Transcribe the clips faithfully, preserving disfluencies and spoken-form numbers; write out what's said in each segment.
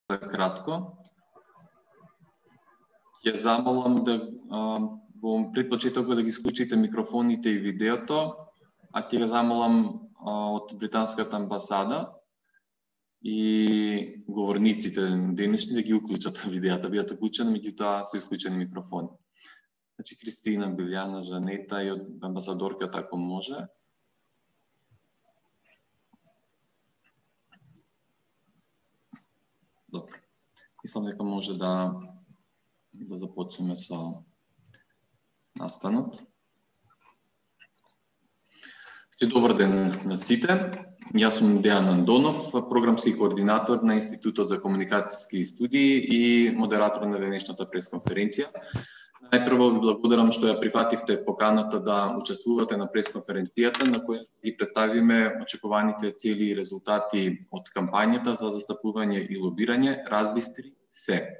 кратко. Ќе замолам да во предпочетокот да ги исклучите микрофоните и видеото, а ќе го замолам од британската амбасада и говорниците денешни да ги уклучат видеата, бидат уклучени, меѓутоа со исклучени микрофони. Значи Кристина, Билјана, Жанета и од амбасадорката ако може. Добро. Мислам дека може да да започнеме со настанот. Добар ден на сите. Јас сум Дејан Андонов, програмски координатор на Институтот за комуникацијски студии и модератор на денешната пресконференција. Најпрво ви благодарам што ја прифативте поканата да учествувате на пресконференцијата на која ги представиме очекуваните цели и резултати од кампањата за застапување и лобирање Разбистри се.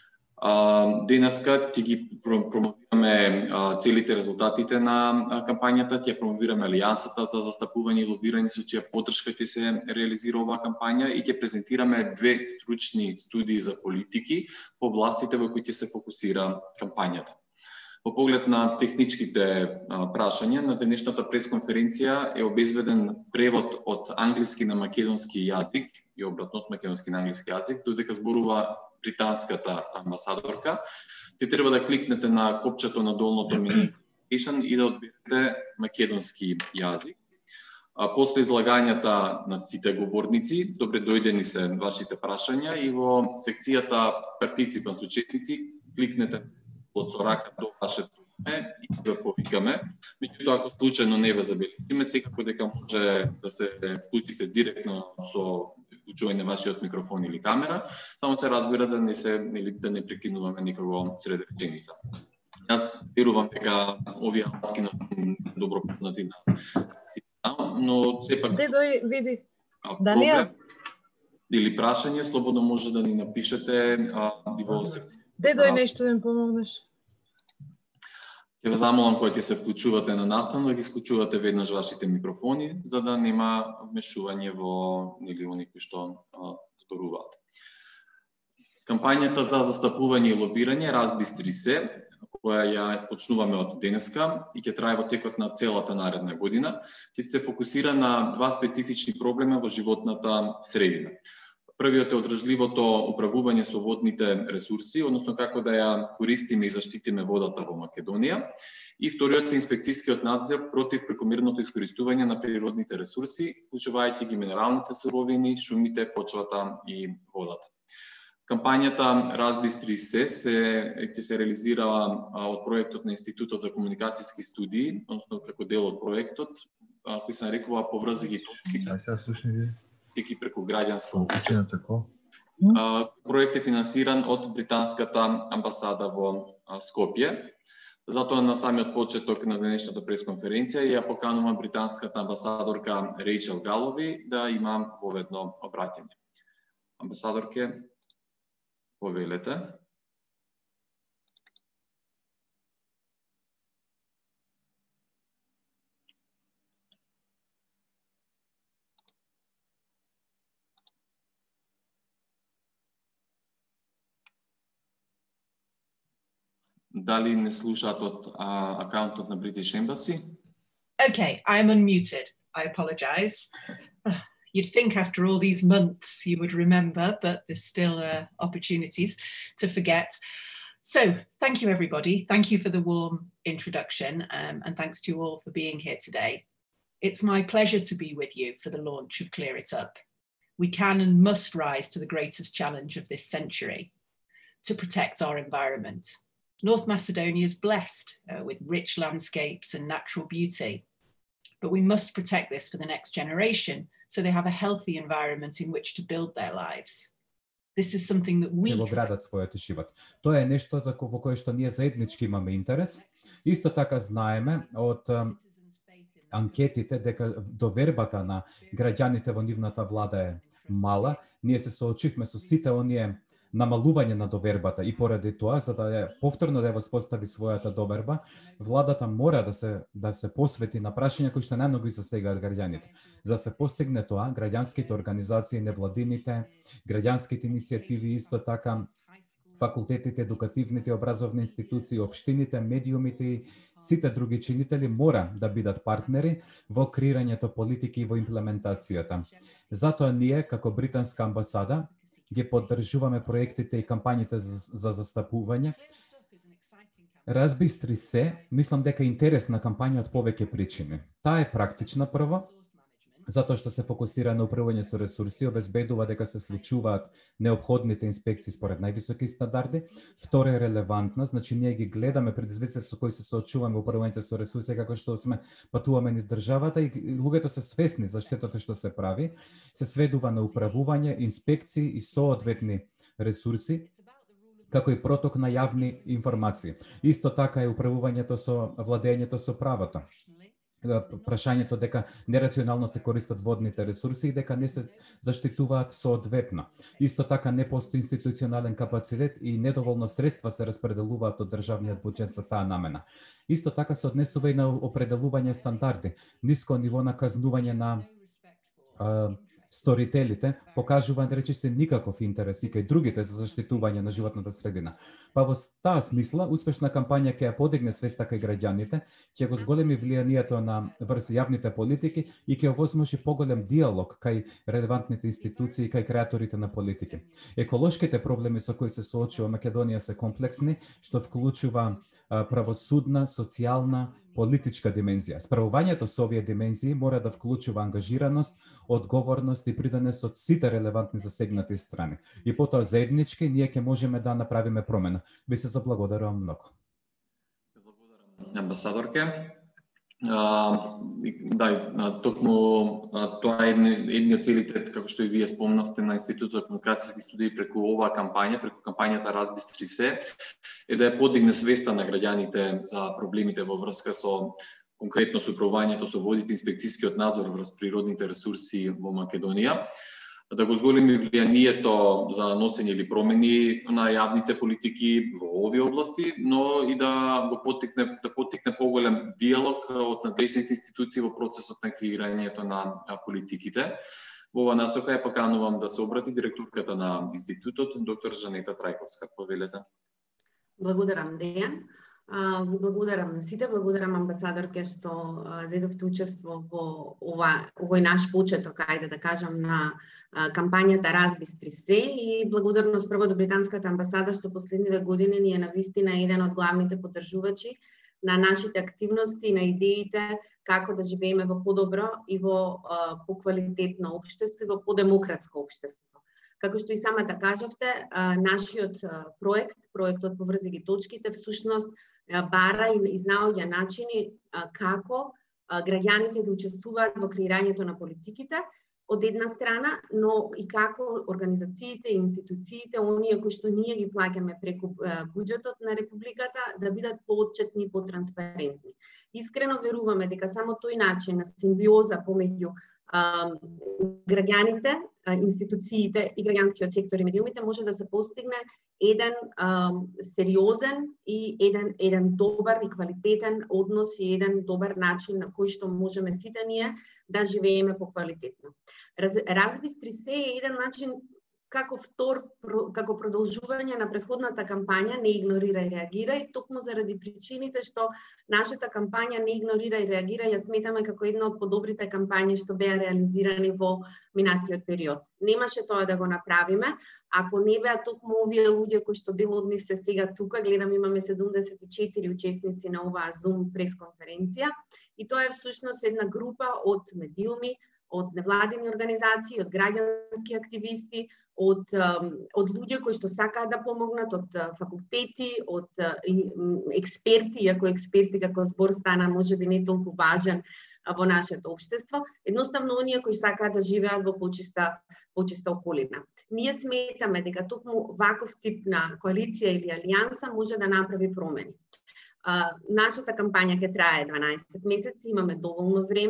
Денеска ќе ги промовираме целите резултатите на кампањата, ќе промовираме Алијансата за застапување и лобирање со чија поддршка ќе се реализира оваа кампања и ќе презентираме две стручни студии за политики во областите во кои ќе се фокусира кампањата. Во поглед на техничките прашања, на денешната пресконференција е обезбеден превод од англиски на македонски јазик и обратно од македонски на англиски јазик, додека зборува британската амбасадорка. Те треба да кликнете на копчето на долното мену и да одберете македонски јазик. А после излагањата на сите говорници, добре дојдени се вашите прашања и во секцијата партиципант учесници кликнете од рака до вашето име и да повикаме. Меѓутоа, ако случајно не ве забележиме, секако дека може да се вклучите директно со вклучување на вашиот микрофон или камера, само се разбира да не се или да не прекинуваме никако сред реченица. Јас верувам дека овие алатки на добро познати на сите, но сепак Де дој види Даниел или прашање слободно може да ни напишете а, во секција. Де дој нешто да ми помогнеш? Ќе ве замолам кога ќе се вклучувате на настан да ги исклучувате веднаш вашите микрофони за да нема вмешување во или они кои што зборуваат. Кампањата за застапување и лобирање Разбистри се, која ја почнуваме од денеска и ќе трае во текот на целата наредна година, ќе се фокусира на два специфични проблема во животната средина. Првиот е одржливото управување со водните ресурси, односно како да ја користиме и заштитиме водата во Македонија. И вториот е инспекцијскиот надзор против прекомерното искористување на природните ресурси, вклучувајќи ги минералните суровини, шумите, почвата и водата. Кампањата Разбистри се ќе се реализира од проектот на Институтот за комуникацијски студии, односно како дел од проектот, кој се нарекува Поврзи ги точките. Ај сега слушни ви. Тики преку граѓанско опишено. Проект е финансиран од британската амбасада во Скопје. Затоа на самиот почеток на денешната пресконференција ја поканувам британската амбасадорка Рејчел Галови да има воведно обраќање. Амбасадорке, повелете. Дали не слушаат од акаунтот на British Embassy? Okay, I'm unmuted. I apologize. Uh, you'd think after all these months you would remember, but there's still uh, opportunities to forget. So, thank you everybody. Thank you for the warm introduction, um, and thanks to you all for being here today. It's my pleasure to be with you for the launch of Clear It Up. We can and must rise to the greatest challenge of this century, to protect our environment. North Macedonia is blessed uh, with rich landscapes and natural beauty, but we must protect this for the next generation so they have a healthy environment in which to build their lives. This is something that we can... градат својот живот. Тоа е нешто за во кое што ние заеднички имаме интерес. Исто така знаеме од анкетите дека довербата на граѓаните во нивната влада е мала. Ние се соочивме со сите оние намалување на довербата и поради тоа, за да ја повторно да ја воспостави својата доверба, владата мора да се да се посвети на прашања кои што најмногу и засегаат граѓаните. За да се постигне тоа, граѓанските организации, невладините, граѓанските иницијативи, исто така факултетите, едукативните образовни институции, општините, медиумите и сите други чинители мора да бидат партнери во креирањето политики и во имплементацијата. Затоа ние, како британска амбасада, ги поддржуваме проектите и кампањите за, за застапување. Разбистри се, мислам дека е интересна кампања од повеќе причини. Таа е практична прво, затоа што се фокусира на управување со ресурси, обезбедува дека се случуваат неопходните инспекции според највисоки стандарди. Второ е релевантна, значи ние ги гледаме предизвиците со кои се соочуваме во управувањето со ресурси, како што сме патуваме низ државата и луѓето се свесни за штетата што се прави, се сведува на управување, инспекции и соодветни ресурси, како и проток на јавни информации. Исто така е управувањето со владењето со правото. Прашањето дека нерационално се користат водните ресурси и дека не се заштитуваат соодветно. Исто така не постои институционален капацитет и недоволно средства се распределуваат од државниот буџет за таа намена. Исто така се однесува и на определување стандарди, ниско ниво на казнување на а, сторителите, покажува да рече се никаков интерес и кај другите за заштитување на животната средина. Па во таа смисла, успешна кампања ќе ја подигне свеста кај граѓаните, ќе го зголеми влијанието на врз јавните политики и ќе овозможи поголем диалог кај релевантните институции и кај креаторите на политики. Еколошките проблеми со кои се соочува Македонија се комплексни, што вклучува правосудна, социјална, политичка димензија. Справувањето со овие димензии мора да вклучува ангажираност, одговорност и придонес од сите релевантни засегнати страни. И потоа заеднички ние ќе можеме да направиме промена. Ви се заблагодарувам многу. Благодарам, амбасадорке. А, да, токму тоа е едни од целите, како што и вие спомнавте, на Институтот за комуникацијски студии преку оваа кампања, преку кампањата Разбистри се, е да ја подигне свеста на граѓаните за проблемите во врска со конкретно со управувањето со водите, инспекцијскиот надзор врз природните ресурси во Македонија, да го зголеми влијанието за носење или промени на јавните политики во овие области, но и да го поттикне да поттикне поголем диалог од надлежните институции во процесот на креирањето на политиките. Во оваа насока ја поканувам да се обрати директорката на институтот, доктор Жанета Трајковска. Повелете. Благодарам, Дејан. Ви благодарам на сите, благодарам амбасадорке што зедовте учество во ова овој наш почеток, ајде да кажам, на кампањата Разбистри се и благодарност прво до британската амбасада што последниве години ни е навистина еден од главните поддржувачи на нашите активности, на идеите како да живееме во подобро и во поквалитетно општество и во подемократско општество. Како што и самата кажавте, нашиот проект, проектот Поврзи ги точките, всушност бара и изнаоѓа начини како граѓаните да учествуваат во креирањето на политиките, од една страна, но и како организациите и институциите, оние кои што ние ги плаќаме преку буџетот на Републиката, да бидат поотчетни и потранспарентни. Искрено веруваме дека само тој начин на симбиоза помеѓу граѓаните, институциите и граѓанскиот сектор и медиумите може да се постигне еден сериозен и еден еден добар и квалитетен однос и еден добар начин на кој што можеме сите ние да живееме поквалитетно. Раз, Разбистри се е еден начин како втор, како продолжување на претходната кампања Не игнорира и реагира, и токму заради причините што нашата кампања Не игнорира и реагира ја сметаме како една од подобрите кампањи што беа реализирани во минатиот период. Немаше тоа да го направиме ако не беа токму овие луѓе кои што дел од нив се сега тука. Гледам, имаме седумдесет и четири учесници на оваа Zoom пресконференција и тоа е всушност една група од медиуми, од невладини организации, од граѓански активисти, од од луѓе кои што сакаат да помогнат, од факултети, од експерти, иако експерти како збор стана можеби не толку важен во нашето општество, едноставно оние кои сакаат да живеат во почиста почиста околина. Ние сметаме дека токму ваков тип на коалиција или алијанса може да направи промени. Нашата кампања ќе трае дванаесет месеци, имаме доволно време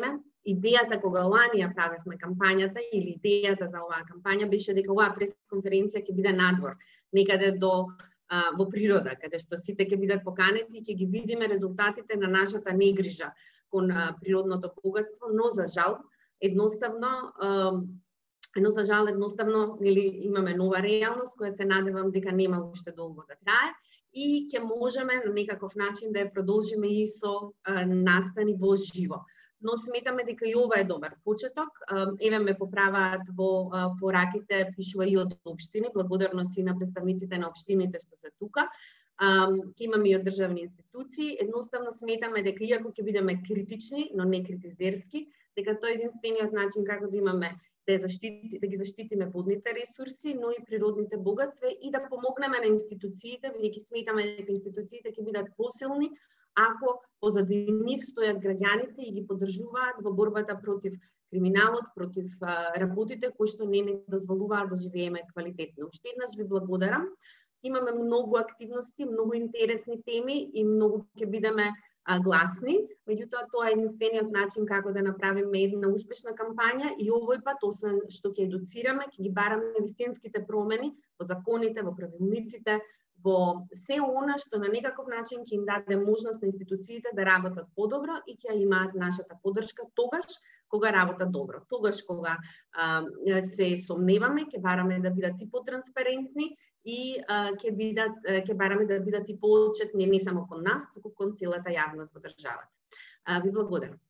идејата кога лани ја правевме кампањата или идејата за оваа кампања беше дека оваа пресконференција ќе биде надвор, некаде до а, во природа, каде што сите ќе бидат поканети и ќе ги видиме резултатите на нашата негрижа кон а, природното богатство, но за жал едноставно а, но за жал едноставно нели имаме нова реалност која се надевам дека нема уште долго да трае и ќе можеме на некаков начин да ја продолжиме и со а, настани во живо. Но сметаме дека и ова е добар почеток. Еве ме поправаат во пораките, пишува и од општини, благодарност и на представниците на општините што се тука. Ќе имаме и од државни институции. Едноставно сметаме дека иако ќе бидеме критични, но не критизерски, дека тоа е единствениот начин како да имаме да, заштити, да ги заштитиме водните ресурси, но и природните богатства и да помогнеме на институциите, бидејќи сметаме дека институциите ќе бидат посилни ако позади нив стојат граѓаните и ги поддржуваат во борбата против криминалот, против а, работите кои што не ни дозволуваат да живееме квалитетно. Уште еднаш ви благодарам. Имаме многу активности, многу интересни теми и многу ќе бидеме а, гласни. Меѓутоа, тоа е единствениот начин како да направиме една успешна кампања и овој пат, освен што ќе едуцираме, ќе ги бараме вистинските промени во законите, во правилниците, во се она што на некаков начин ќе им даде можност на институциите да работат подобро и ќе имаат нашата поддршка тогаш кога работат добро. Тогаш кога а, се сомневаме, ќе бараме да бидат и потранспарентни и а, ќе бидат ќе бараме да бидат и поотчетни не само кон нас, туку кон целата јавност во државата. А, ви благодарам.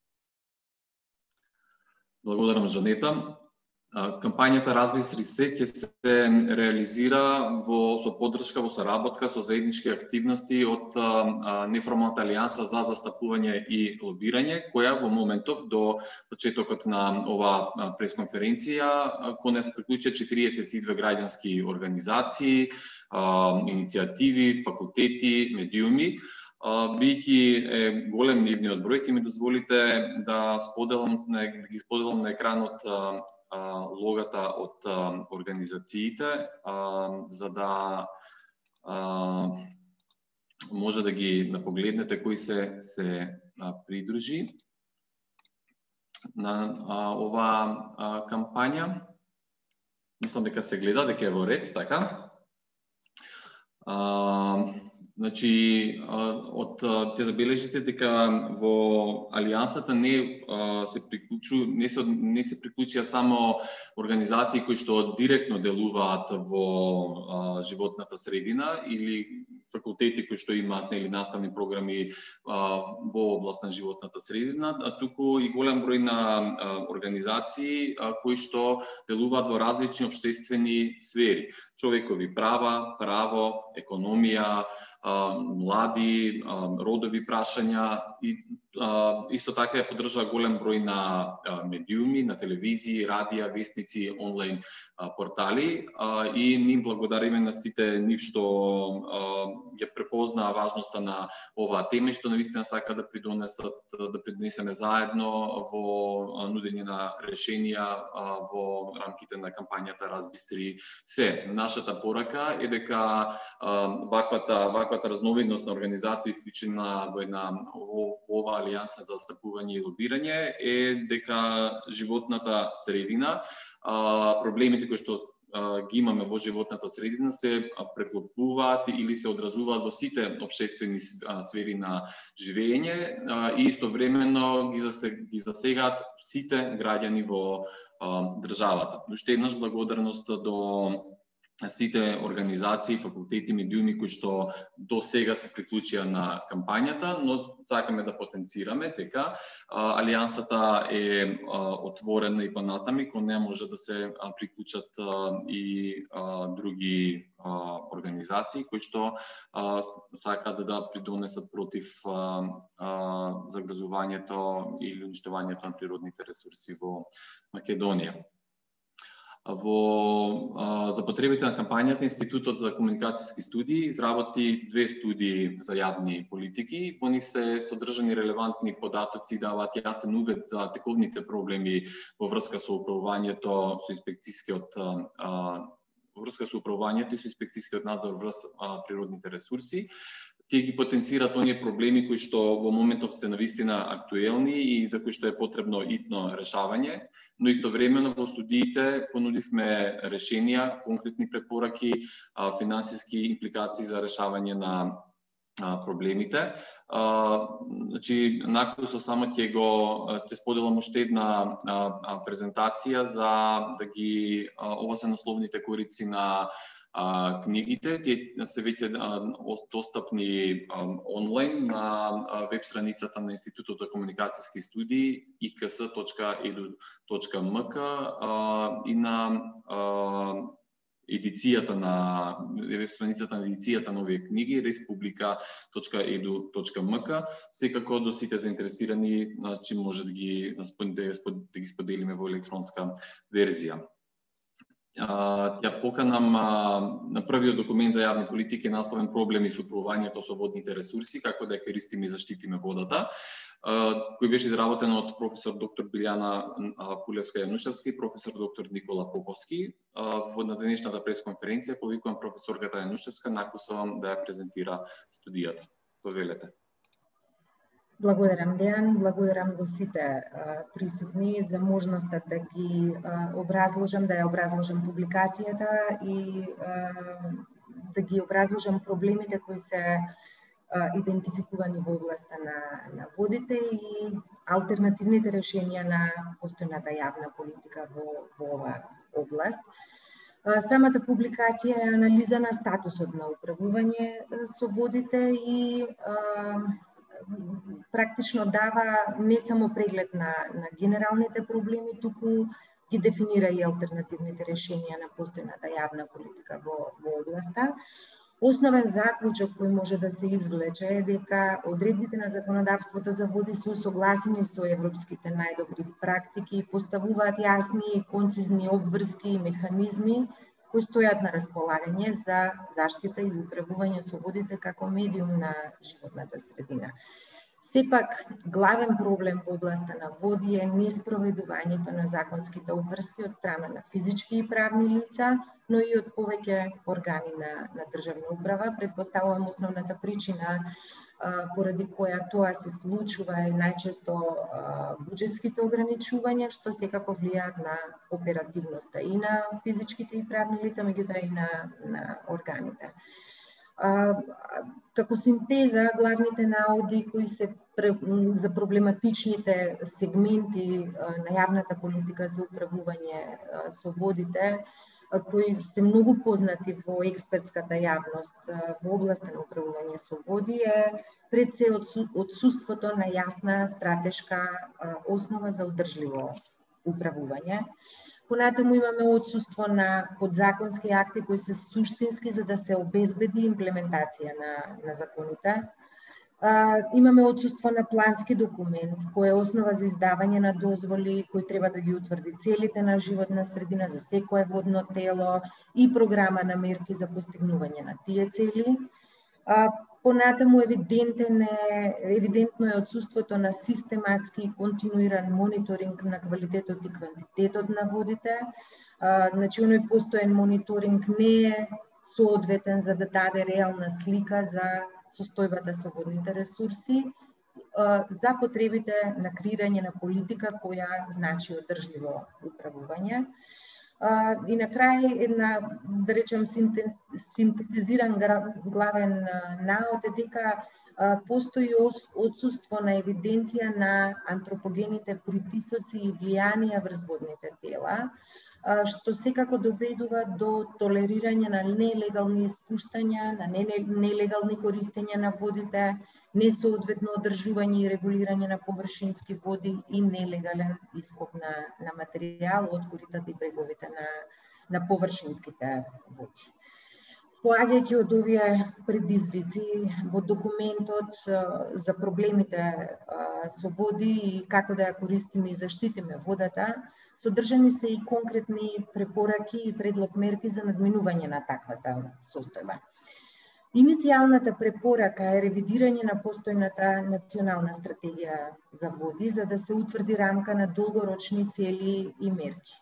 Благодарам, Жанета. Кампањата Разбистри се ќе се реализира во со поддршка, во соработка со заеднички активности од а, неформалната алијанса за застапување и лобирање, која во моментов до почетокот на оваа пресконференција кон нас приклучи четириесет и две граѓански организации, а, иницијативи, факултети, медиуми. Бидејќи е голем нивниот број, ќе ми дозволите да споделам да ги споделам на екранот логата од организациите, за да може да ги погледнете кои се се придружи на оваа кампања. Мислам дека се гледа, дека е во ред, така. Значи, од те забележите дека во алијансата не се приклучу не се не се приклучија само организации кои што директно делуваат во животната средина или факултети кои што имаат нели наставни програми во област на животната средина, а туку и голем број на организации кои што делуваат во различни општествени сфери: човекови права, право, економија, млади, родови прашања и исто така ја поддржа голем број на медиуми, на телевизии, радија, вестници, онлайн портали и ним благодариме на сите нив што ја препознаа важноста на оваа тема и што навистина сака да придонесат да придонесеме заедно во нудење на решенија во рамките на кампањата Разбистри се. Нашата порака е дека ваквата ваквата разновидност на организации исклучена во една во ова алијанса за застапување и лобирање е дека животната средина, проблемите кои што ги имаме во животната средина се преклопуваат или се одразуваат во сите општествени сфери на живење и истовремено ги ги засегаат сите граѓани во државата. Уште еднаш благодарност до сите организации, факултети, медиуми кои што до сега се приклучија на кампањата, но сакаме да потенцираме дека а, алијансата е а, отворена и понатаму, кон неа може да се а, приклучат а, и а, други а, организации кои што а, сакаат да придонесат против а, а, загрозувањето или уништувањето на природните ресурси во Македонија. Во а, за потребите на кампањата Институтот за комуникацијски студии изработи две студии за јавни политики. Во нив се содржани релевантни податоци, даваат јасен увид за тековните проблеми во врска со управувањето со инспекцијскиот а, во врска со управувањето и со инспекцијскиот надзор врз а, природните ресурси. ќе ги потенцират оние проблеми кои што во моментов се навистина актуелни и за кои што е потребно итно решавање, но истовремено во студиите понудивме решенија, конкретни препораки, финансиски импликации за решавање на проблемите. Значи, накратко со само ќе го ќе споделам уште една презентација за да ги ова се насловните корици на а, книгите. Тие се веќе достапни онлайн на веб страницата на Институтот за комуникацијски студии и к с точка е д у точка м к и на а, едицијата на веб страницата на едицијата на овие книги республика точка е д у точка м к. Секако до сите заинтересирани, значи може да ги да ги споделиме во електронска верзија. Ја поканам на првиот документ за јавни политики насловен проблеми со управувањето со водните ресурси, како да ја користиме и заштитиме водата, кој беше изработен од професор доктор Билјана Кулевска-Јанушевска и професор доктор Никола Поповски. Во на денешната пресконференција повикувам професорката Јанушевска накусувам да ја презентира студијата. Повелете. Благодарам, Дејан, благодарам до сите присутни за можноста да ги образложам, да ја образложам публикацијата и да ги образложам проблемите кои се идентификувани во областа на, на водите и алтернативните решенија на постојната јавна политика во, во ова област. Самата публикација е анализа на статусот на управување со водите и практично дава не само преглед на, на генералните проблеми, туку ги дефинира и алтернативните решенија на постојната јавна политика во, во областа. Основен заклучок кој може да се извлече е дека одредбите на законодавството за води се усогласени со европските најдобри практики и поставуваат јасни и концизни обврски и механизми кои стојат на располагање за заштита и управување со водите како медиум на животната средина. Сепак, главен проблем во областа на води е неспроведувањето на законските обврски од страна на физички и правни лица, но и од повеќе органи на, на државна управа. Предпоставувам основната причина поради која тоа се случува е најчесто буџетските ограничувања, што секако влијаат на оперативноста и на физичките и правни лица, меѓутоа и на, на органите. Како синтеза, главните наоди кои се за проблематичните сегменти на јавната политика за управување со водите, кои се многу познати во експертската јавност во областа на управување со води, е пред се отсуството на јасна стратешка основа за одржливо управување. Понатаму имаме отсуство на подзаконски акти кои се суштински за да се обезбеди имплементација на, на законите. А, имаме отсуство на плански документ кој е основа за издавање на дозволи, кој треба да ги утврди целите на животна средина за секое водно тело и програма на мерки за постигнување на тие цели. А, понатаму евидентен е, евидентно е отсуството на систематски и континуиран мониторинг на квалитетот и квантитетот на водите. А, значи, оној постоен мониторинг не е соодветен за да даде реална слика за состојбата со водните ресурси, а, за потребите на креирање на политика која значи одржливо управување. Uh, и на крај една, да речем, синтетизиран главен наод е дека uh, постои отсуство на евиденција на антропогените притисоци и влијанија врз водните тела, uh, што секако доведува до толерирање на нелегални испуштања, на нелегални користења на водите, несоодветно одржување и регулирање на површински води и нелегален ископ на, на материјал од коритата и бреговите на, на површинските води. Поаѓајќи од овие предизвици во документот за проблемите со води и како да ја користиме и заштитиме водата, содржани се и конкретни препораки и предлог мерки за надминување на таквата состојба. Иницијалната препорака е ревидирање на постојната национална стратегија за води за да се утврди рамка на долгорочни цели и мерки.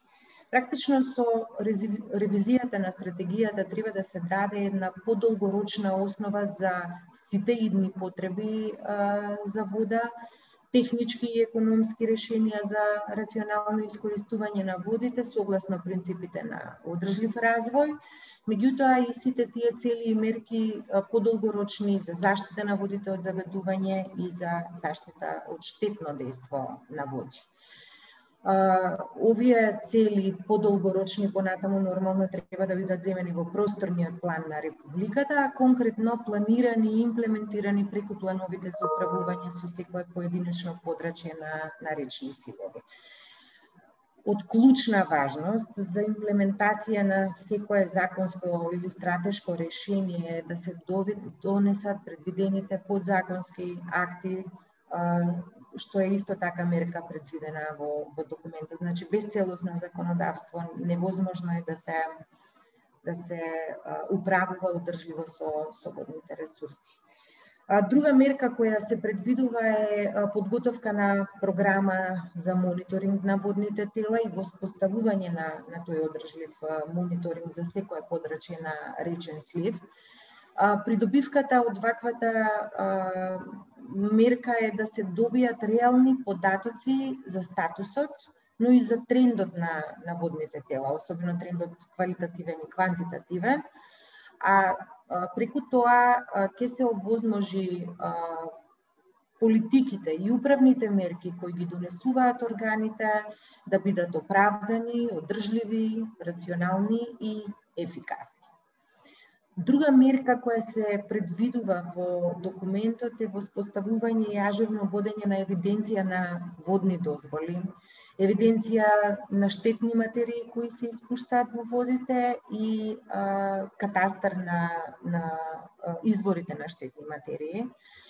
Практично со ревизијата на стратегијата треба да се даде една подолгорочна основа за сите идни потреби а, за вода, технички и економски решенија за рационално искористување на водите согласно принципите на одржлив развој. Меѓутоа и сите тие цели и мерки подолгорочни за заштита на водите од загадување и за заштита од штетно дејство на води. Uh, овие цели подолгорочни понатаму нормално треба да бидат земени во просторниот план на Републиката, а конкретно планирани и имплементирани преку плановите за управување со секое поединечно подрачје на, на речни сливови. Од клучна важност за имплементација на секое законско или стратешко решение да се донесат предвидените подзаконски акти, uh, што е исто така мерка предвидена во, во документот. Значи, без целосно законодавство невозможно е да се, да се а, управува одржливо со, со водните ресурси. А, друга мерка која се предвидува е а, подготовка на програма за мониторинг на водните тела и воспоставување на, на тој одржлив а, мониторинг за секое подрачје на речен слив. А, придобивката од ваквата а, мерка е да се добијат реални податоци за статусот, но и за трендот на, на водните тела, особено трендот квалитативен и квантитативен. А, а преку тоа ќе се овозможи а, политиките и управните мерки кои ги донесуваат органите да бидат оправдани, одржливи, рационални и ефикасни. Друга мерка која се предвидува во документот е воспоставување и ажурно водење на евиденција на водни дозволи, евиденција на штетни материи кои се испуштаат во водите и а, катастар на, на а, изворите на штетни материи.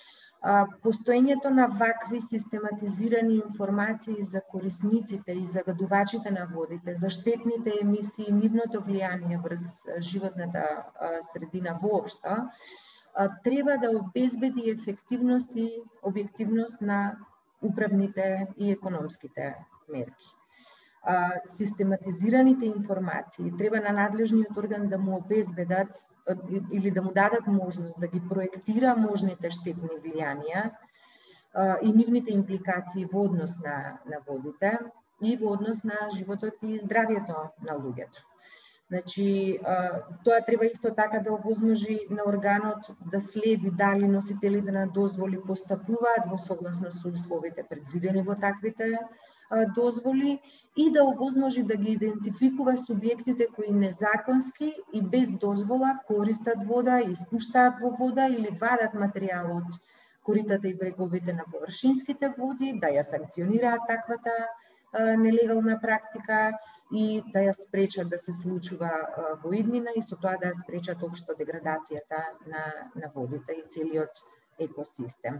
А, постоењето на вакви систематизирани информации за корисниците и загадувачите на водите, за штетните емисии и нивното влијание врз животната а, средина воопшто, а, треба да обезбеди ефективност и објективност на управните и економските мерки. А, систематизираните информации треба на надлежниот орган да му обезбедат или да му дадат можност да ги проектира можните штетни влијанија а, и нивните импликации во однос на, на водите и во однос на животот и здравието на луѓето. Значи, а, тоа треба исто така да овозможи на органот да следи дали носителите на дозволи постапуваат во согласно со условите предвидени во таквите дозволи и да овозможи да ги идентификува субјектите кои незаконски и без дозвола користат вода, испуштаат во вода или вадат материјал од коритата и бреговите на површинските води, да ја санкционираат таквата а, нелегална практика и да ја спречат да се случува а, во иднина и со тоа да ја спречат општо деградацијата на, на водите и целиот екосистем.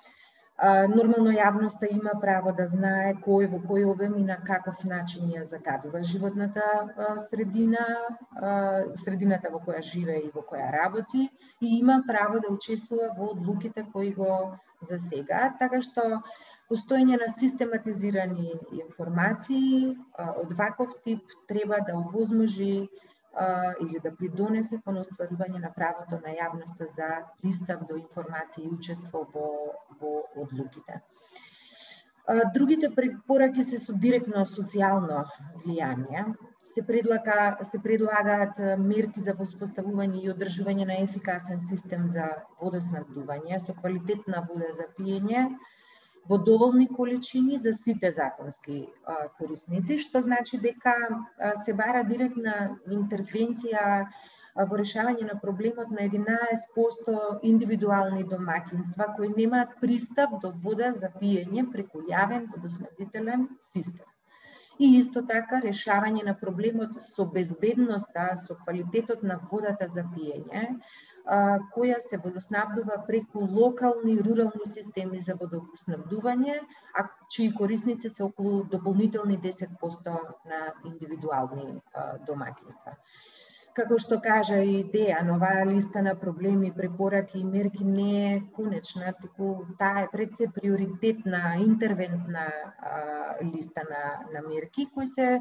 Нормално јавноста има право да знае кој во кој обем и на каков начин ја загадува животната средина, средината во која живее и во која работи и има право да учествува во одлуките кои го засегаат, така што постоење на систематизирани информации од ваков тип треба да овозможи или да придонесе кон остварување на правото на јавноста за пристап до информации и учество во, во одлуките. Другите препораки се со директно социјално влијание. Се, предлага, се предлагаат мерки за воспоставување и одржување на ефикасен систем за водоснабдување со квалитетна вода за пиење, во доволни количини за сите законски а, корисници, што значи дека а, се бара директна интервенција а, во решавање на проблемот на единаесет проценти индивидуални домаќинства кои немаат пристап до вода за пиење преку јавен водоснабдителен систем. И исто така решавање на проблемот со безбедноста, со квалитетот на водата за пиење, која се водоснабдува преку локални и рурални системи за водоснабдување, а чии корисници се околу дополнителни десет проценти на индивидуални домаќинства. Како што кажа и Дејан, оваа листа на проблеми, препораки и мерки не е конечна, туку таа е пред се приоритетна, интервентна а, листа на, на мерки, кои се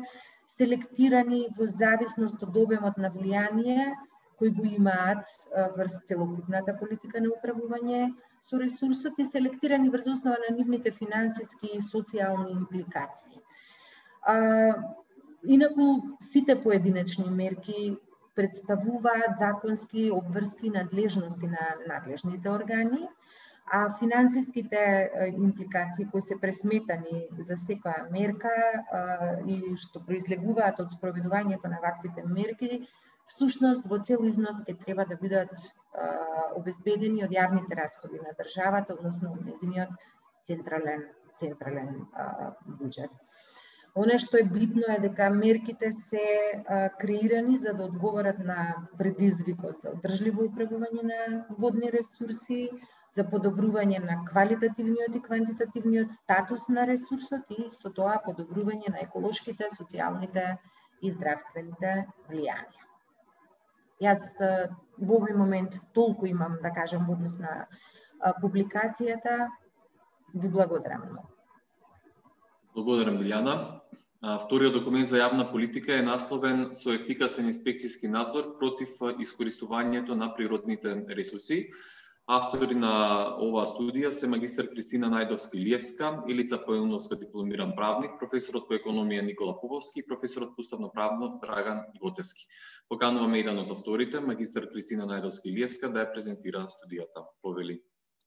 селектирани во зависност од обемот на влијание кој го имаат врз целокупната политика на управување со ресурсот и селектирани врз основа на нивните финансиски и социјални импликации. А, инаку, сите поединечни мерки представуваат законски обврски надлежности на надлежните органи, а финансиските импликации кои се пресметани за секоја мерка а, и што произлегуваат од спроведувањето на ваквите мерки, всушност во цел износ ќе треба да бидат а, обезбедени од јавните расходи на државата, односно од нејзиниот централен централен а, буџет. Оно што е битно е дека мерките се а, креирани за да одговорат на предизвикот за одржливо управување на водни ресурси, за подобрување на квалитативниот и квантитативниот статус на ресурсот и со тоа подобрување на еколошките, социјалните и здравствените влијанија. Јас во овој момент толку имам да кажам во однос на публикацијата. Ви благодарам многу. Благодарам, Билјана. Вториот документ за јавна политика е насловен со ефикасен инспекцијски надзор против искористувањето на природните ресурси. Автори на оваа студија се магистар Кристина Најдовска-Илиевска, Илица Појуновска, дипломиран правник, професорот по економија Никола Поповски и професорот по уставно право Драган Готевски. Покануваме еден од авторите, магистар Кристина Најдовска-Илиевска, да ја презентира студијата. Повели.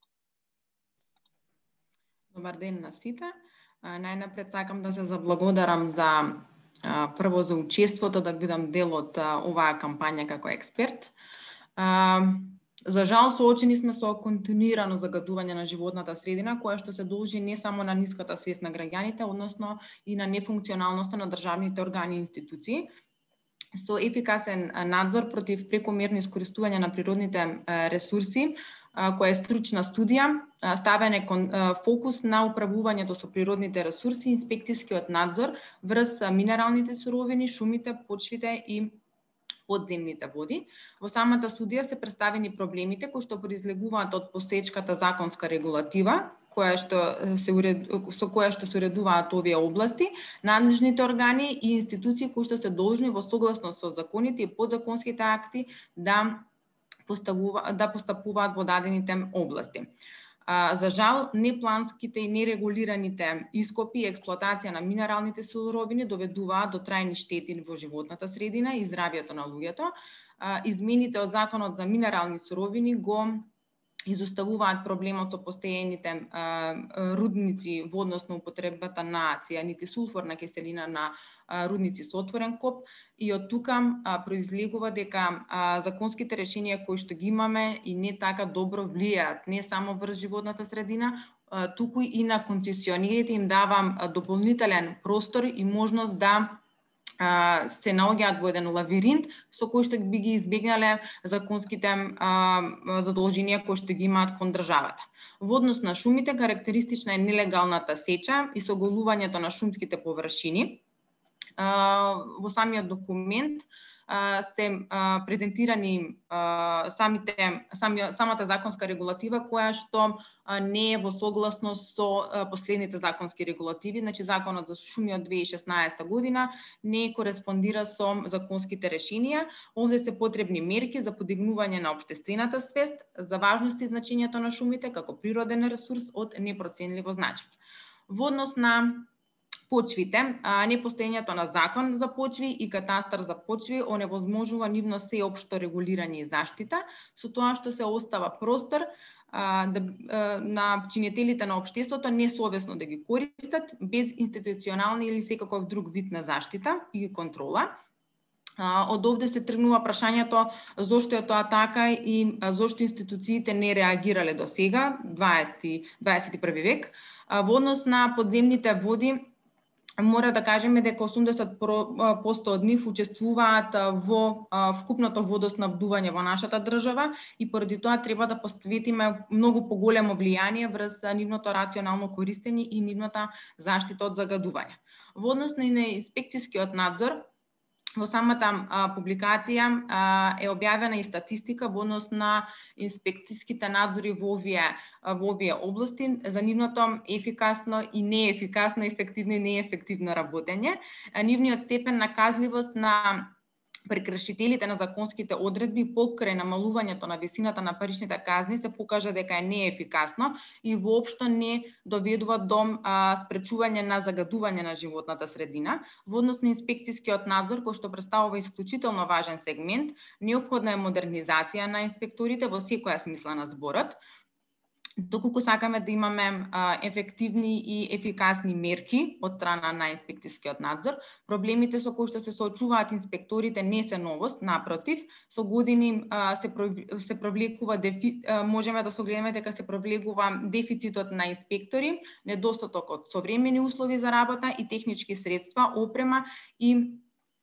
Добар ден на сите. Најнапред сакам да се заблагодарам за прво за учеството, да бидам дел од оваа кампања како експерт. За жал, соочени сме со континуирано загадување на животната средина, која што се должи не само на ниската свест на граѓаните, односно и на нефункционалноста на државните органи и институции. Со ефикасен надзор против прекомерно искористување на природните ресурси, која е стручна студија, ставен е фокус на управувањето со природните ресурси, инспекцијскиот надзор врз минералните суровини, шумите, почвите и подземните води. Во самата студија се представени проблемите кои што произлегуваат од постоечката законска регулатива, која што се уред... со која што се уредуваат овие области, надлежните органи и институции кои што се должни во согласно со законите и подзаконските акти да поставува... да постапуваат во дадените области. За жал, непланските и нерегулираните ископи и експлоатација на минералните суровини доведуваат до трајни штети во животната средина и здравјето на луѓето. Измените од Законот за минерални суровини го изоставуваат проблемот со постојаните рудници во однос на употребата на цијанид и сулфурна киселина на рудници со отворен коп, и од тука произлегува дека законските решенија кои што ги имаме и не така добро влијаат не само врз животната средина, туку и на концесионерите им давам дополнителен простор и можност да се наоѓаат во еден лавиринт со кој што би ги избегнале законските задолженија кои што ги имаат кон државата. Во однос на шумите, карактеристична е нелегалната сеча и соголувањето на шумските површини. Во самиот документ се презентирани самите, самиот, самата законска регулатива која што не е во согласност со последните законски регулативи, значи Законот за шуми од две илјади и шеснаесета година не кореспондира со законските решенија. Овде се потребни мерки за подигнување на општествената свест за важност и значењето на шумите како природен ресурс од непроценливо значење. Во однос на почвите, непостоењето на закон за почви и катастар за почви оневозможува нивно сеопшто регулирање и заштита, со тоа што се остава простор а, да, а, на чинителите на општеството несовесно да ги користат без институционални или секаков друг вид на заштита и контрола. Од овде се тргнува прашањето зошто е тоа така и зошто институциите не реагирале до сега, дваесет и први век. Во однос на подземните води, мора да кажеме дека осумдесет проценти од нив учествуваат во вкупното водоснабдување во нашата држава и поради тоа треба да посветиме многу поголемо влијание врз нивното рационално користење и нивната заштита од загадување. Во однос на инспекцијскиот надзор, во самата а, публикација а, е објавена и статистика во однос на инспекцијските надзори во овие, во овие области, за нивното ефикасно и неефикасно, ефективно и неефективно работење. Нивниот степен на казливост на прекршителите на законските одредби покрај намалувањето на висината на паричните казни се покажа дека е неефикасно и воопшто не доведува до а, спречување на загадување на животната средина. Во однос на инспекцијскиот надзор, кој што представува исклучително важен сегмент, неопходна е модернизација на инспекторите во секоја смисла на зборот, доколку сакаме да имаме а, ефективни и ефикасни мерки од страна на инспекцијскиот надзор. Проблемите со кои што се соочуваат инспекторите не се новост, напротив, со години а, се, се провлекува дефи, а, можеме да согледаме дека се провлекува дефицитот на инспектори, недостатокот современи услови за работа и технички средства, опрема и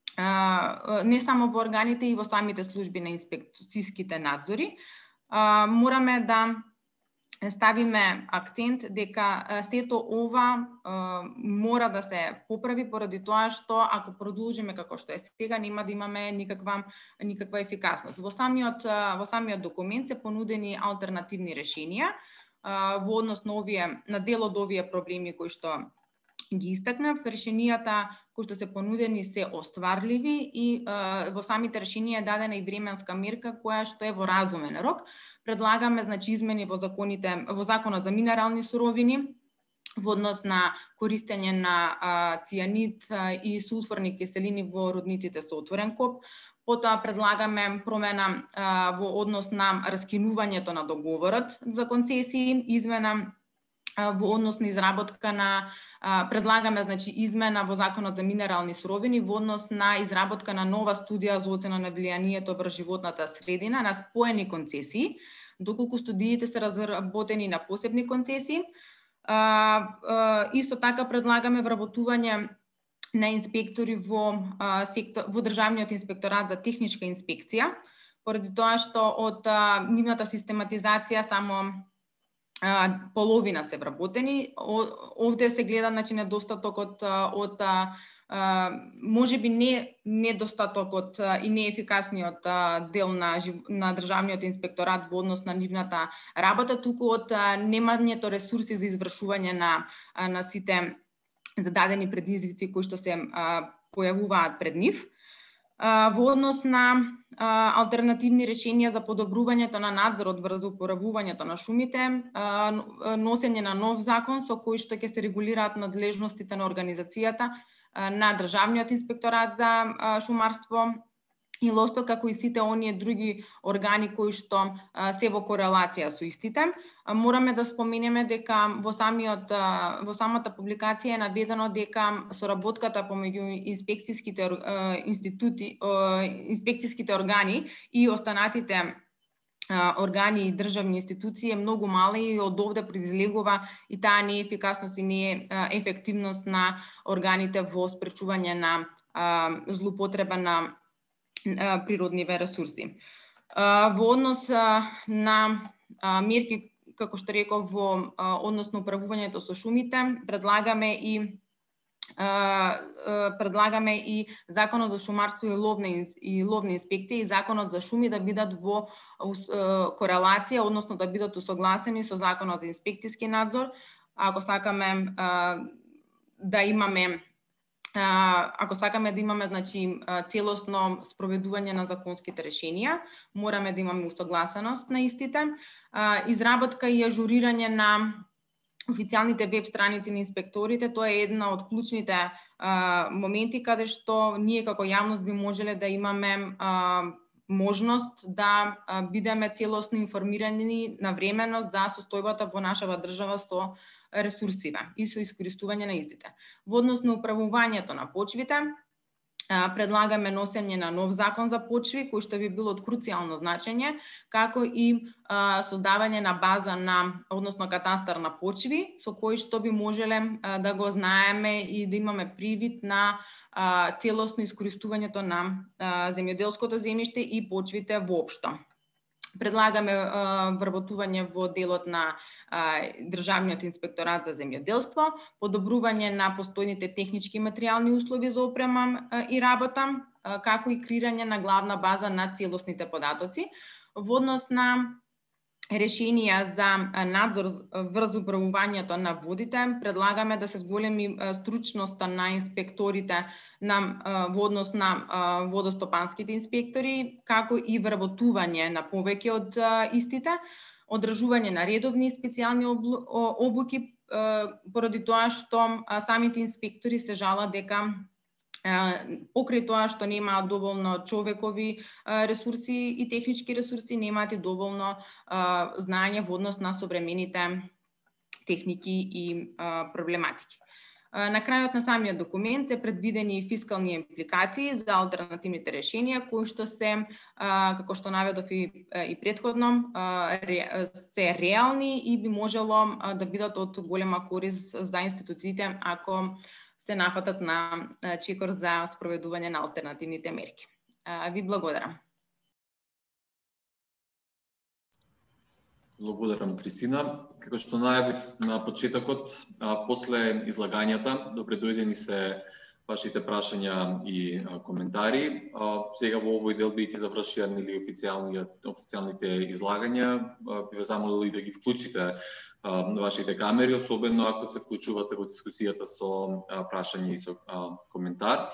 а, не само во органите и во самите служби на инспекцијските надзори. А, мораме да ставиме акцент дека сето ова а, мора да се поправи поради тоа што ако продолжиме како што е сега нема да имаме никаква никаква ефикасност. Во самиот во самиот документ се понудени алтернативни решенија а, во однос на овие на дел од овие проблеми кои што ги истакнав. Решенијата кои што се понудени се остварливи и а, во самите решенија е дадена и временска мерка која што е во разумен рок. Предлагаме значи измени во законите во законот за минерални суровини во однос на користење на а, цијанид а, и сулфурни киселини во рудниците со отворен коп. Потоа предлагаме промена а, во однос на раскинувањето на договорот за концесии, измена во однос на изработка на предлагаме значи измена во законот за минерални суровини во однос на изработка на нова студија за оцена на влијанието врз животната средина на споени концесии, доколку студиите се разработени на посебни концесии. Исто така предлагаме вработување на инспектори во сектор во државниот инспекторат за техничка инспекција, поради тоа што од нивната систематизација само Uh, половина се вработени. Овде се гледа значи недостаток од од можеби не недостатокот и неефикасниот дел на на државниот инспекторат во однос на нивната работа, туку од немањето ресурси за извршување на на сите зададени предизвици кои што се а, појавуваат пред нив. Во однос на а, алтернативни решенија за подобрувањето на надзорот врз употребувањето на шумите, а, носење на нов закон со кој што ќе се регулираат надлежностите на организацијата а, на државниот инспекторат за а, шумарство и ловство, како и сите оние други органи кои што а, се во корелација со истите. А, мораме да споменеме дека во самиот а, во самата публикација е наведено дека соработката помеѓу инспекцијските а, институти, а, инспекцијските органи и останатите а, органи и државни институции е многу мала и од овде произлегува и таа неефикасност и неефективност на органите во спречување на а, злоупотреба на природниве ресурси. Во однос на мерки, како што реков, во однос на управувањето со шумите, предлагаме и предлагаме и Законот за шумарство и ловна и ловна инспекција и Законот за шуми да бидат во корелација, односно да бидат усогласени со Законот за инспекцијски надзор. Ако сакаме да имаме Ако сакаме да имаме значи целосно спроведување на законските решенија, мораме да имаме усогласеност на истите, изработка и ажурирање на официјалните веб страници на инспекторите. Тоа е една од клучните моменти каде што ние како јавност би можеле да имаме можност да бидеме целосно информирани навремено за состојбата во нашава држава со ресурсиве и со искористување на истите. Во однос на управувањето на почвите, предлагаме носење на нов закон за почви, кој што би било од круцијално значење, како и создавање на база на, односно катастар на почви, со кој што би можеле да го знаеме и да имаме привид на целосно искористувањето на земјоделското земјиште и почвите воопшто. Предлагаме вработување во делот на а, Државниот инспекторат за земјоделство, подобрување на постојните технички и материјални услови за опрема а, и работа, како и креирање на главна база на целосните податоци. Во однос на решенија за надзор врз управувањето на водите, предлагаме да се зголеми стручноста на инспекторите на, во однос на водостопанските инспектори, како и вработување на повеќе од истите, одржување на редовни и специјални обуки, поради тоа што самите инспектори се жалат дека покрај тоа што немаат доволно човекови ресурси и технички ресурси, немаат и доволно знаење во однос на современите техники и проблематики. На крајот на самиот документ се предвидени фискални импликации за алтернативните решенија, кои што се, како што наведов и, и претходно, се реални и би можело да бидат од голема корист за институциите ако се нафатат на чекор за спроведување на алтернативните мерки. Ви благодарам. Благодарам, Кристина. Како што најавив на почетокот, после излагањата, добре дојдени се вашите прашања и коментари. Сега во овој дел бидејќи завршија или официјалните излагања, би ве замолил и да ги вклучите вашите камери, особено ако се вклучувате во дискусијата со прашање и со коментар.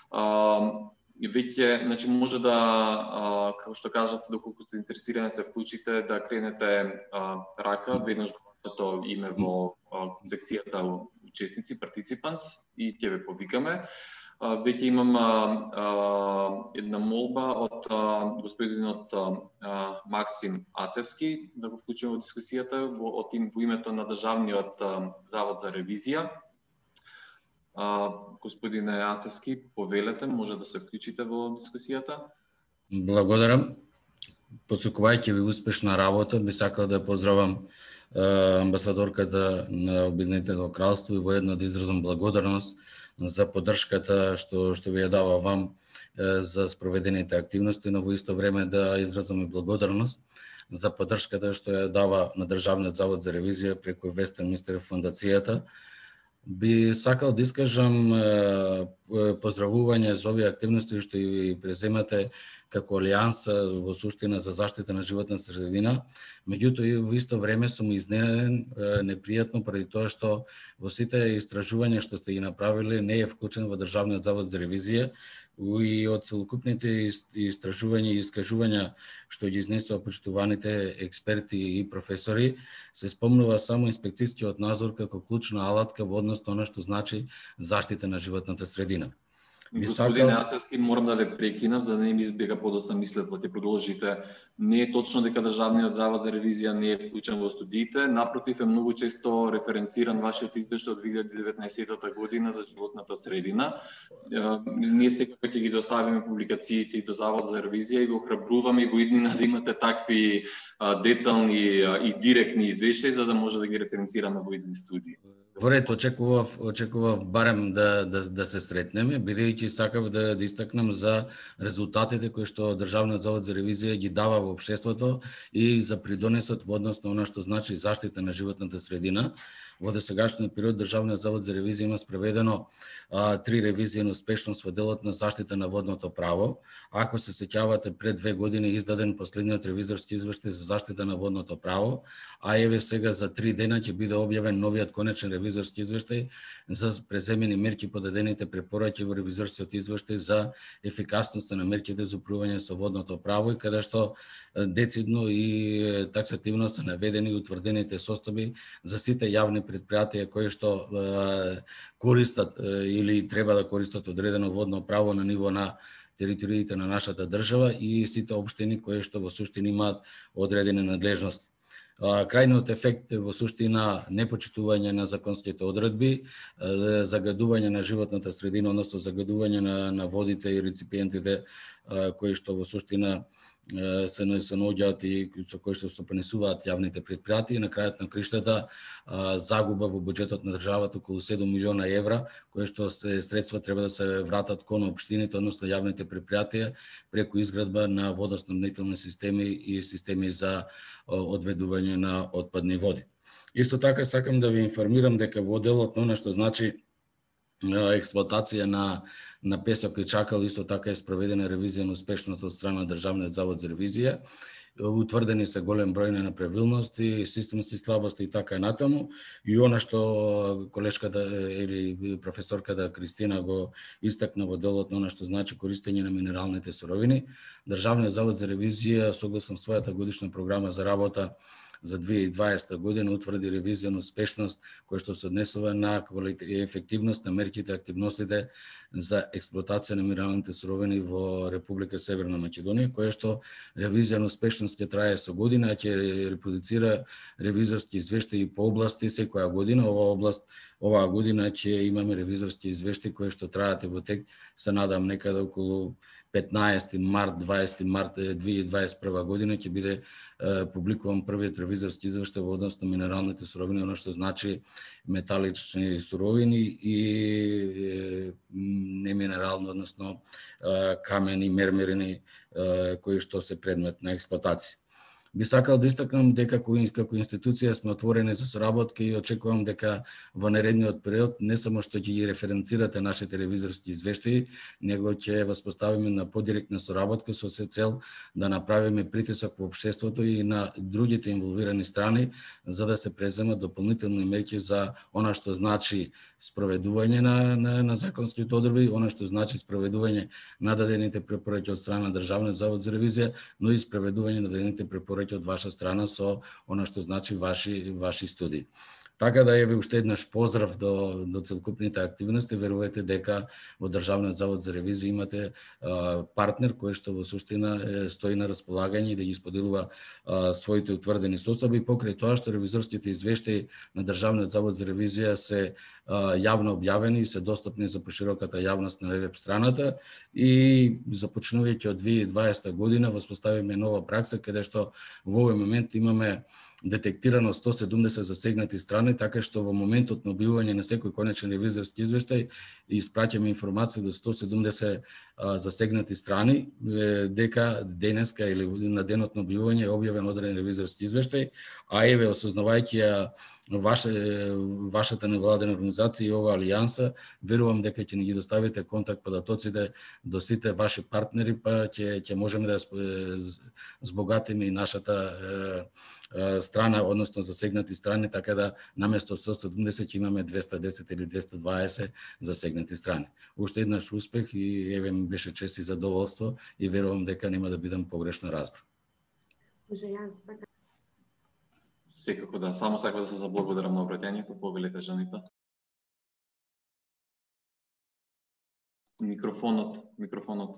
Веќе, значи, може да, како што кажав, доколку сте заинтересирани се вклучите, да кренете рака, веднаш вашето име во секцијата учесници, participants, и ќе ве повикаме. Веќе имам една молба од господинот Максим Ацевски да го вклучиме во дискусијата во, во името на Државниот завод за ревизија. Господине Ацевски, повелете, може да се вклучите во дискусијата. Благодарам. Посакувајќи ви успешна работа, би сакал да поздравам амбасадорката на Обединетото кралство и воедно да изразам благодарност за поддршката што што ви ја дава вам за спроведените активности, но во исто време да изразам и благодарност за поддршката што ја дава на Државниот завод за ревизија преку Вестминстер фондацијата. Би сакал да искажам поздравување за овие активности што и преземате како алијанса во суштина за заштита на животна средина. Меѓутоа и во исто време сум изненаден, непријатно поради тоа што во сите истражувања што сте ги направиле не е вклучен во Државниот завод за ревизија и од целокупните истражувања и искажувања што ги изнесоа почитуваните експерти и професори, се спомнува само инспекцијскиот надзор како клучна алатка во однос на она што значи заштита на животната средина. Господине Ацевски, морам да ве прекинам за да не ми избега подоцна мислата, ќе продолжите. Не е точно дека Државниот завод за ревизија не е вклучен во студиите, напротив е многу често референциран вашиот извештај од две илјади и деветнаесетта година за животната средина. Ние сега ќе ги доставиме публикациите и до Завод за ревизија и го охрабруваме и во иднина да имате такви детални и директни извештаи за да може да ги референцираме во идни студии. Во ред, очекував, очекував барем да, да, да се сретнеме, бидејќи сакав да, да истакнам за резултатите кои што Државниот завод за ревизија ги дава во општеството и за придонесот во однос на она што значи заштита на животната средина. Во досегашниот период Државниот завод за ревизија има спроведено а, три ревизии на успешност во делот на заштита на водното право. Ако се сеќавате, пред две години издаден последниот ревизорски извештај за заштита на водното право, а еве сега за три дена ќе биде објавен новиот конечен ревизорски извештај за преземени мерки по дадените препораки во ревизорскиот извештај за ефикасноста на мерките за управување со водното право и каде што децидно и таксативно се наведени и утврдените состојби за сите јавни предпријатија кои што е, користат е, или треба да користат одредено водно право на ниво на териториите на нашата држава и сите општини кои што во суштина имаат одредени надлежности. Крајниот ефект е во суштина непочитување на законските одредби, загадување на животната средина, односно загадување на, на водите и реципиентите кои што во суштина се се наоѓаат и со кои што стопанисуваат јавните предпријатија и на крајот на криштата загуба во буџетот на државата околу седум милиона евра, кои што се средства треба да се вратат кон општините, односно јавните предпријатија преку изградба на водоснабдителни системи и системи за одведување на отпадни води. Исто така сакам да ви информирам дека во делот на она што значи експлоатација на на песок и чакал, исто така е спроведена ревизија на успешност од страна Државниот завод за ревизија. Утврдени се голем број на неправилности, системски слабости и така натаму. И она што колешката или професорката Кристина го истакна во делот на она што значи користење на минералните суровини, Државниот завод за ревизија согласно својата годишна програма за работа за две илјади и дваесета година утврди ревизија на успешност која што се однесува на квалитет и ефективност на мерките и активностите за експлоатација на минералните суровини во Република Северна Македонија, која што ревизија на успешност ќе трае со година, ќе репродуцира ревизорски извештаи по области секоја година. Ова област оваа година ќе имаме ревизорски извештаи кои што траат во тек, се надам некаде околу петнаесети март, дваесети март две илјади и дваесет и прва година ќе биде е, публикуван првиот ревизорски извештај во однос на минералните суровини, оно што значи металични суровини и е, неминерални, односно е, камени, мермерини е, кои што се предмет на експлоатација. Би сакал да истакнам дека како институција сме отворени за соработка и очекувам дека во наредниот период не само што ќе ги референцирате нашите ревизорски извештаи, него ќе воспоставиме на подиректна соработка со се цел да направиме притисок во општеството и на другите инволвирани страни за да се преземат дополнителни мерки за она што значи спроведување на на, на законските одредби, она што значи спроведување на дадените препораки од страна на Државниот завод за ревизија, но и спроведување на дадените препораки од ваша страна со она што значи ваши ваши студии. Така да еве уште еднаш поздрав до до целокупните активности. Верувате дека во Државниот завод за ревизија имате а, партнер кој што во суштина е, стои на располагање и да ги споделува а, своите утврдени состојби, покрај тоа што ревизорските извештаи на Државниот завод за ревизија се а, јавно објавени и се достапни за пошироката јавност на веб страната и започнувајќи од две илјади и дваесета година воспоставиме нова пракса каде што во овој момент имаме детектирано сто седумдесет засегнати страни, така што во моментот на објавување на секој конечен ревизорски извештај испраќаме информација до сто седумдесет а, засегнати страни, е, дека денеска или на денот на објавување е објавен одреден ревизорски извештај, а еве осознавајќи ја ваше, вашата невладена организација и ова алијанса, верувам дека ќе ни ги доставите контакт податоците до сите ваши партнери, па ќе ќе можеме да збогатиме и нашата е, страна, односно засегнати страни, така да наместо сто седумдесет ќе имаме двесте и десет или двесте и дваесет засегнати страни. Уште еднаш успех и еве ми беше чест и задоволство и верувам дека нема да бидам погрешно разбран. Може јас така. Секако да, само сакам да се заблагодарам на обраќањето, повелете жените. Микрофонот, микрофонот.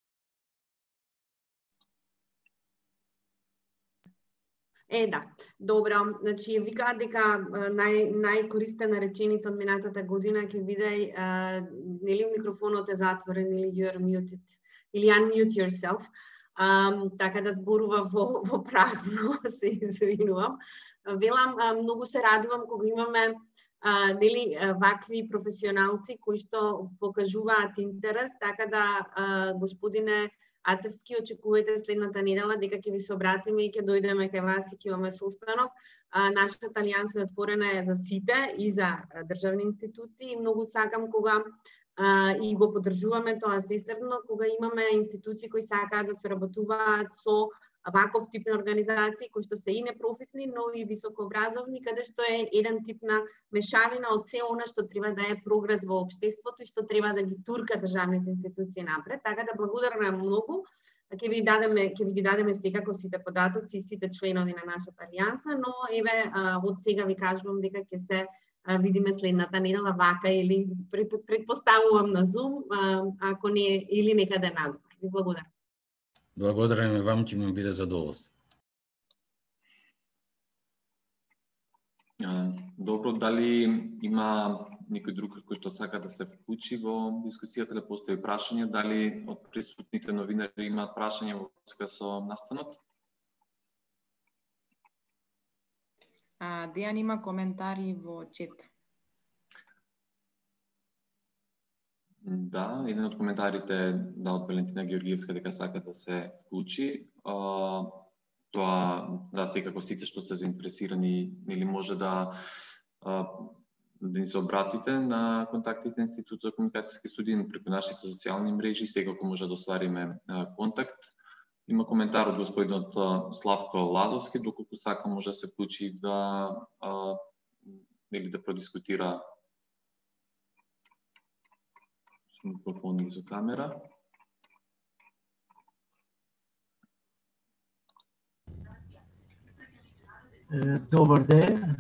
Е, да. Добро, значи викаат дека нај најкористена реченица од минатата година ќе биде а, нели микрофонот е затворен или you're muted или unmute yourself. Um, така да зборува во, во празно, се извинувам. Велам, а, многу се радувам кога имаме а, нели, вакви професионалци кои што покажуваат интерес, така да а, господине Ацевски, очекувате следната недела дека ќе ви се обратиме и ќе дојдеме кај вас и ќе имаме состанок. А, нашата алијанса е отворена е за сите и за државни институции и многу сакам кога Uh, и го поддржуваме тоа сестрно кога имаме институции кои сакаат да соработуваат со ваков тип на организации кои што се и непрофитни, но и високообразовни, каде што е еден тип на мешавина од се она што треба да е прогрес во општеството и што треба да ги турка државните институции напред. Така да благодарам многу. Ќе ви дадеме, ќе ви ги дадеме секако сите податоци и сите членови на нашата алијанса, но еве од сега ви кажувам дека ќе се видиме следната недела вака или предпоставувам на Zoom, ако не или некаде надвор. Ви благодарам. Благодарам и вам, ќе ми биде задоволство. Добро, дали има некој друг кој што сака да се вклучи во дискусијата, да постави прашање, дали од присутните новинари имаат прашање во врска со настанот? А, Дејан има коментари во чет. Да, еден од коментарите е да од Валентина Георгиевска дека сака да се вклучи. А, тоа, да, секако сите што сте заинтересирани, нели може да а, да ни се обратите на контактите на Институт за комуникацијски студии, преку нашите социјални мрежи, секако може да оствариме контакт. Има коментар од господинот Славко Лазовски, доколку сака може да се вклучи да или да продискутира со микрофон и со камера. Добар ден.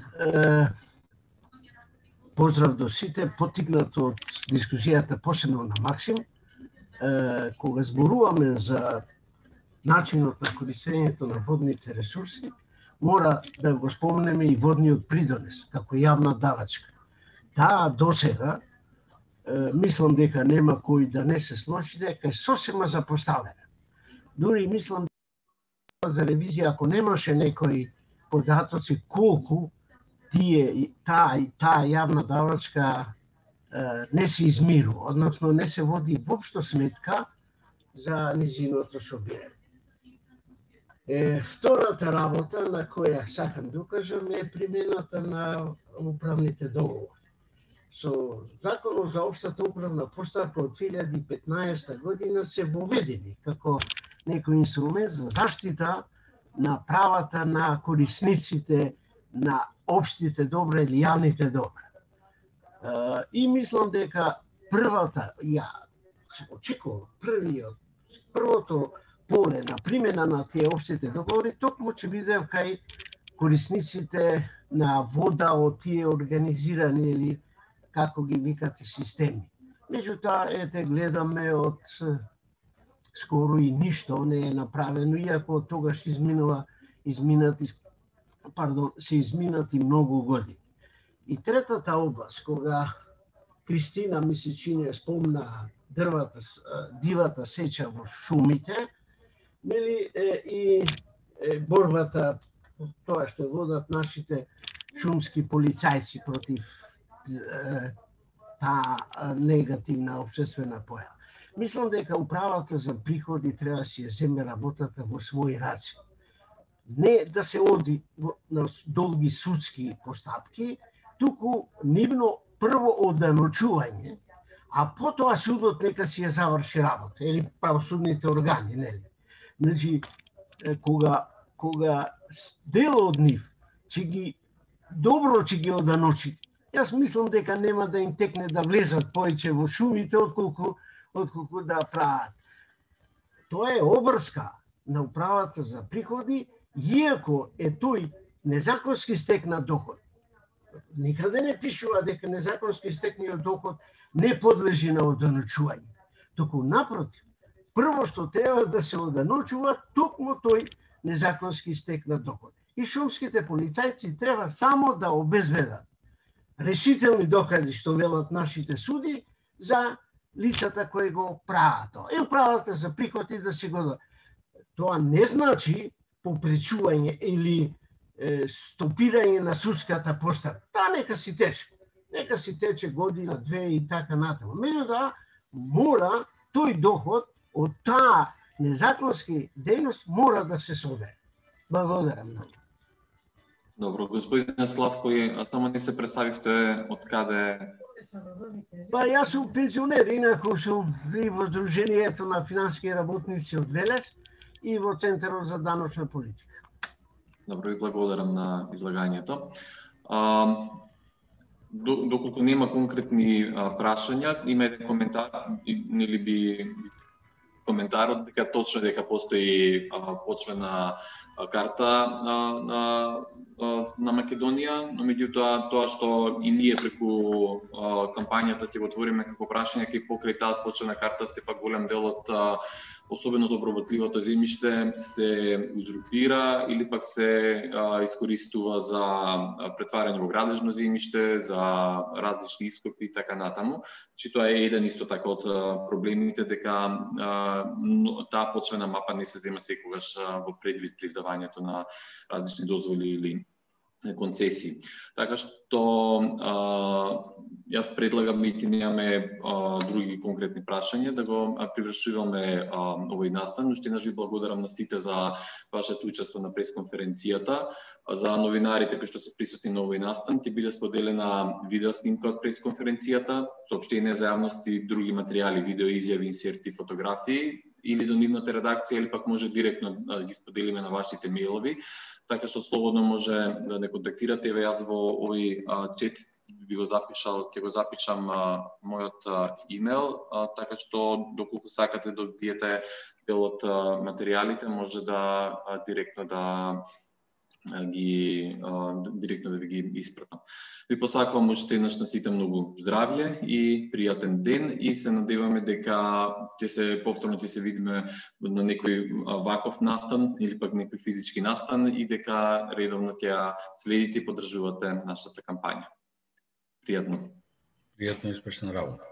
Поздрав до сите, поттикнат од дискусијата посебно на Максим. Кога зборуваме за начинот на користењето на водните ресурси, мора да го споменеме и водниот придонес, како јавна давачка. Таа досега, мислам дека нема кој да не се сложи, дека е сосема запоставена. Дури мислам за ревизија, ако немаше некои податоци колку тие таа таа јавна давачка не се измирува, односно не се води воопшто сметка за низиното собирање. Е, втората работа на која сакам да кажам е примената на управните договори. Со Законот за општата управна постапка од две илјади и петнаесета година се воведени како некој инструмент за заштита на правата на корисниците на општите добра или јавните добра. И мислам дека првата, ја очекувам, првиот, првото поле на примена на тие општите договори токму ќе биде кај корисниците на вода од тие организирани или како ги викате системи. Меѓутоа, ете, гледаме од скоро и ништо не е направено, иако тогаш изминува, изминати, пардон, се изминати многу години. И третата област, кога Кристина ми се чини спомна дрвата, дивата сеча во шумите, нели, и борбата, тоа што водат нашите шумски полицајци против таа негативна општествена појава. Мислам дека управата за приходи треба да си ја земе работата во своји раце. Не да се оди на долги судски постапки, туку нивно прво оданочување, а потоа судот нека си ја заврши работа, или правосудните органи, нели? Значи, кога, кога дел од нив ќе ги добро ќе ги оданочи, јас мислам дека нема да им текне да влезат повеќе во шумите отколку отколку да прават. Тоа е обрска на управата за приходи, иако е тој незаконски стекнат доход. Никаде не пишува дека незаконски стекниот доход не подлежи на оданочување. Току напротив, прво што треба да се оданочува токму тој незаконски стекнат доход. И шумските полицајци треба само да обезбедат решителни докази, што велат нашите суди, за лицата кои го прават тоа. И управата за приходи да си го... Тоа не значи попречување или е, стопирање на судската постапка. Таа нека си тече. Нека си тече година, две и така натаму. Меѓутоа, мора тој доход од таа незаконски дејност мора да се собере. Благодарам многу. Добро, господин Славко, само не се представивте од каде... Па јас сум пензионер, инаку сум и во Сдруженијето на финансиски работници од Велес и во Центарот за даночна политика. Добро, и благодарам на излагањето. А, доколку нема конкретни а, прашања, има еден коментар, нели би коментарот дека точно дека постои а, почвена а, карта а, на на Македонија, но меѓутоа тоа што и ние преку а, кампањата ќе го отвориме како прашање ќе покрај таа почвена карта, сепак голем дел од а, особено доброватливото земјиште се узурпира или пак се а, искористува за претварање во градежно земјиште, за различни ископи и така натаму. Значи тоа е еден исто така од проблемите дека а, таа почвена мапа не се зема секогаш а, во предвид при издавањето на различни дозволи или концесии. Така што а, јас предлагам и ти немаме а, други конкретни прашања да го привршуваме а, овој настан. Уште еднаш ви благодарам на сите за вашето учество на пресконференцијата. За новинарите кои што се присутни на овој настан ќе биде споделена видео снимка од пресконференцијата, соопштение за јавност и други материјали, видео изјави, инсерти, фотографии или до нивната редакција, или пак може директно да ги споделиме на вашите мејлови. Така што слободно може да не контактирате. Еве јас во овој чет би го запишал, ќе го запишам а, мојот а, имейл, а, така што доколку сакате да добиете дел од а, материјалите, може да а, директно да а, ги а, директно да ви ги испратам. Ви посакувам уште еднаш на сите многу здравје и пријатен ден и се надеваме дека ќе се повторно ќе се видиме на некој ваков настан или пак некој физички настан и дека редовно ќе следите и поддржувате нашата кампања. Пријатно. Пријатно и успешна работа.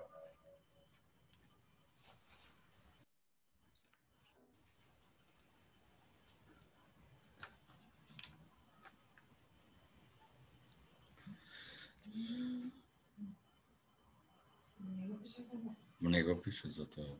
Не го пише за тоа.